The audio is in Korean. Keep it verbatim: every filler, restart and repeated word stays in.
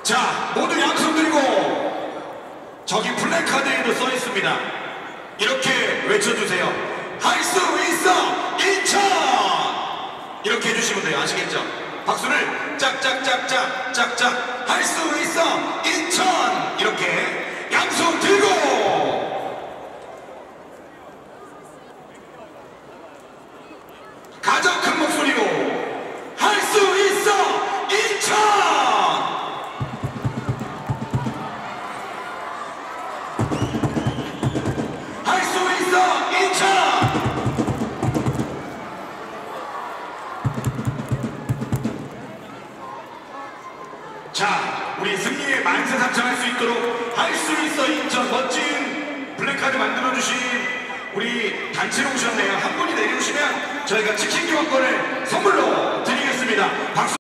자, 모두 양손 들고 저기 플래카드에도 써 있습니다. 이렇게 외쳐주세요. 할 수 있어 인천! 이렇게 해주시면 돼요. 아시겠죠? 박수를 짝짝짝짝 짝짝 할 수 있어 인천! 이렇게 양손 들고 가장 큰 목소리로 할 수 있어 인천! 할 수 있어 인천! 자, 우리 승리의 만세상창할 수 있도록 할 수 있어 인천 멋진 플래카드 만들어주신 우리 단체로 오셨네요. 한 분이 내려오시면 저희가 치킨 교환권을 선물로 드리겠습니다. 박수.